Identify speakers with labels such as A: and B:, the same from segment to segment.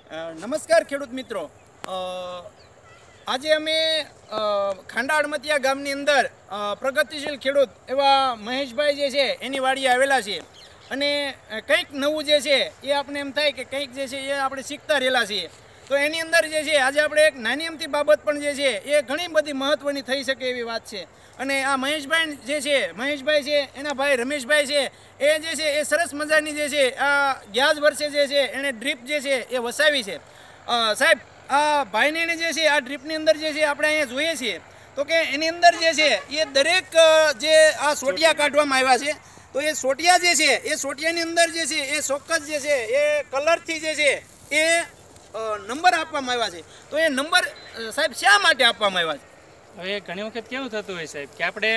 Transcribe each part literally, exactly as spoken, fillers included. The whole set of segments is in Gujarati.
A: નમસ્કાર ખેડૂત મિત્રો, આજે અમે ખાંડા અડમતિયા ગામની અંદર પ્રગતિશીલ ખેડૂત એવા મહેશભાઈ જે છે એની વાડીએ આવેલા છે અને કંઈક નવું જે છે એ આપણે એમ થાય કે કંઈક જે છે એ આપણે શીખતા રહેલા છીએ. તો એની અંદર જે છે આજે આપણે એક નાની અમથી બાબત પણ જે છે એ ઘણી બધી મહત્ત્વની થઈ શકે એવી વાત છે. અને આ મહેશભાઈ જે છે મહેશભાઈ છે એના ભાઈ રમેશભાઈ છે એ જે છે એ સરસ મજાની જે છે આ ગયા જ વર્ષે જે છે એણે ડ્રીપ જે છે એ વસાવી છે. સાહેબ, આ ભાઈને જે છે આ ડ્રીપની અંદર જે છે આપણે અહીંયા જોઈએ છીએ તો કે એની અંદર જે છે એ દરેક જે આ સોટિયા કાઢવામાં આવ્યા છે તો એ સોટિયા જે છે એ સોટિયાની અંદર જે છે એ ચોક્કસ જે છે એ કલરથી જે છે એ નંબર આપવામાં આવ્યા છે. તો એ નંબર સાહેબ શા માટે આપવામાં આવ્યા છે?
B: હવે ઘણી વખત કેવું થતું હોય સાહેબ કે આપણે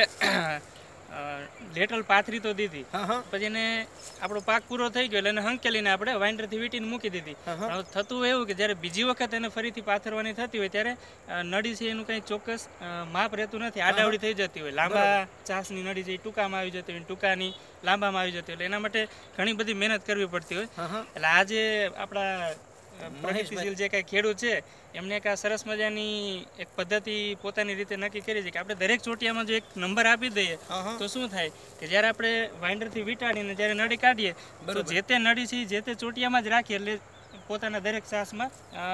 B: લેટલ પાથરી તો દીધી, પછી એને આપણો પાક પૂરો થઈ ગયો એટલે એને હંકેલીને આપણે વાઇન્ડરથી વીટીને મૂકી દીધી. થતું એવું કે જ્યારે બીજી વખત એને ફરીથી પાથરવાની થતી હોય ત્યારે નળી છે એનું કંઈ ચોક્કસ માપ રહેતું નથી, આડાવડી થઈ જતી હોય. લાંબા ચાસની નળી છે એ ટૂંકામાં આવી જતી હોય, ટૂંકાની લાંબામાં આવી જતી હોય. એટલે એના માટે ઘણી બધી મહેનત કરવી પડતી હોય. એટલે આજે આપણા પ્રગતિશીલ જે કાંઈ ખેડૂત છે એમને એક આ સરસ મજાની એક પદ્ધતિ પોતાની રીતે નક્કી કરી છે કે આપણે દરેક ચોટિયામાં જો એક નંબર આપી દઈએ તો શું થાય કે જ્યારે આપણે વાઇન્ડરથી વીંટાળીને જ્યારે નળી કાઢીએ તો જે તે નળી છે જે તે ચોટિયામાં જ રાખીએ એટલે પોતાના દરેક શ્વાસમાં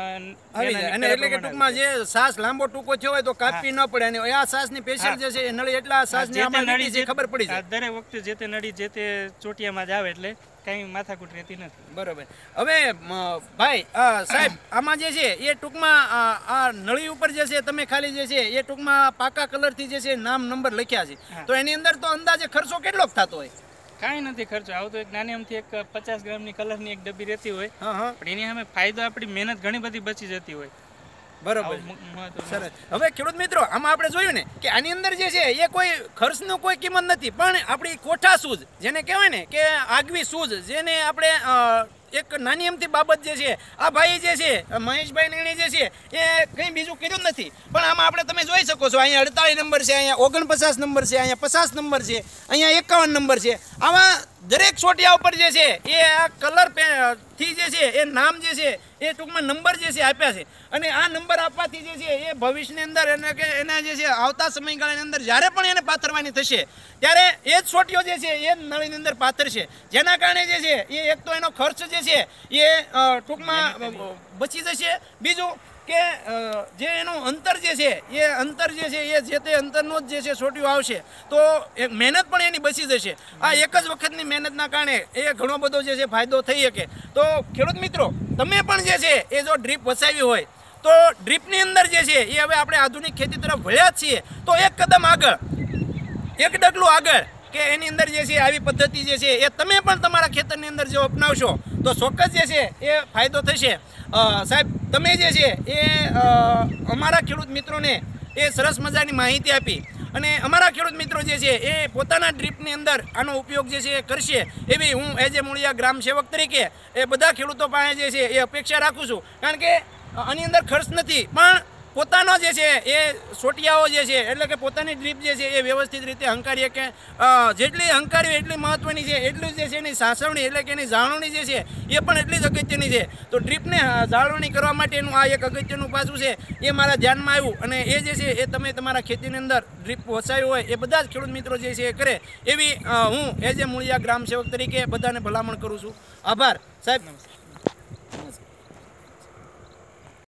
A: આવી જાય. અને એટલે કે ટૂંકમાં જે શ્વાસ લાંબો ટૂંકો થયો હોય તો કાપવી ન પડે અને આ શ્વાસની સ્પેશિયલ જે છે એ નળી એટલા શ્વાસની આમાં નળી જે ખબર પડી જાય
B: દરેક વખતે જે તે નળી જે તે ચોટિયામાં જ આવે એટલે કઈ માથાકૂટ રહેતી નથી.
A: બરોબર. હવે ભાઈ સાહેબ, આમાં જે છે એ ટૂંકમાં આ નળી ઉપર જે છે તમે ખાલી જે છે એ ટૂંકમાં પાકા કલરથી જે છે નામ નંબર લખ્યા છે તો એની અંદર તો અંદાજે ખર્ચો કેટલો થતો હોય?
B: કાંઈ નથી ખર્ચો આવતો. એક નાની અમથી એક પચાસ ગ્રામની કલરની એક ડબ્બી રહેતી હોય પણ એની સામે ફાયદો આપણી મહેનત ઘણી બધી બચી જતી હોય.
A: બરોબર, સરસ. હવે ખેડૂત મિત્રો, આમાં આપણે જોયું ને કે આની અંદર જે છે એ કોઈ ખર્ચનો કોઈ કિંમત નથી પણ આપણી કોઠા સૂઝ જેને કહેવાય ને કે આગવી સૂઝ, જેને આપણે એક નાની અમથી બાબત જે છે આ ભાઈ જે છે મહેશભાઈ ને જે છે એ કંઈ બીજું કર્યું નથી પણ આમાં આપણે તમે જોઈ શકો છો અહીંયા અડતાલીસ નંબર છે, અહીંયા ઓગણપચાસ નંબર છે, અહીંયા પચાસ નંબર છે, અહીંયા એકાવન નંબર છે. આમાં દરેક ચોટિયા ઉપર જે છે એ આ કલર થી જે છે એ નામ જે છે એ ટૂંકમાં નંબર જે છે આપ્યા છે. અને આ નંબર આપવાથી જે છે એ ભવિષ્યની અંદર એને કે એના જે છે આવતા સમયગાળાની અંદર જ્યારે પણ એને પાથરવાની થશે ત્યારે એ જ ચોટિયો જે છે એ નળીની અંદર પાથરશે, જેના કારણે જે છે એ એક તો એનો ખર્ચ જે છે એ ટૂંકમાં બચી જશે. બીજું કે જે એનું અંતર જે છે એ અંતર જે છે એ જે તે અંતરનો જ જે છે છોટિયું આવશે તો એક મહેનત પણ એની બચી જશે. આ એક જ વખતની મહેનતના કારણે એ ઘણો બધો જે છે ફાયદો થઈ શકે. તો ખેડૂત મિત્રો, તમે પણ જે છે એ જો ડ્રીપ વસાવી હોય તો ડ્રીપની અંદર જે છે એ હવે આપણે આધુનિક ખેતી તરફ વળ્યા જ છીએ તો એક કદમ આગળ, એક ડગલું આગળ કે એની અંદર જે છે આવી પદ્ધતિ જે છે એ તમે પણ તમારા ખેતરની અંદર જો અપનાવશો તો ચોક્કસ જે છે એ ફાયદો થશે. સાહેબ, તમે જે છે એ અમારા ખેડૂત મિત્રોને એ સરસ મજાની માહિતી આપી અને અમારા ખેડૂત મિત્રો જે છે એ પોતાના ડ્રીપની અંદર આનો ઉપયોગ જે છે એ કરશે એવી હું એજ એ મૂળિયા ગ્રામ સેવક તરીકે એ બધા ખેડૂતો પાસે જે છે એ અપેક્ષા રાખું છું. કારણ કે આની અંદર ખર્ચ નથી પણ પોતાનો જે છે એ સોટિયાઓ જે છે એટલે કે પોતાની ડ્રીપ જે છે એ વ્યવસ્થિત રીતે હંકારીએ કે જેટલી હંકારી એટલી મહત્ત્વની છે એટલું જ જે છે એની સાસવણી એટલે કે એની જાળવણી જે છે એ પણ એટલી જ અગત્યની છે. તો ડ્રીપને જાળવણી કરવા માટેનું આ એક અગત્યનું પાસું છે એ મારા ધ્યાનમાં આવ્યું અને એ જે છે એ તમે તમારા ખેતીની અંદર ડ્રીપ વસાવ્યું હોય એ બધા જ ખેડૂત મિત્રો જે છે એ કરે એવી હું એજ એ મૂળિયા ગ્રામ સેવક તરીકે બધાને ભલામણ કરું છું. આભાર સાહેબ.
B: નમસ્કાર.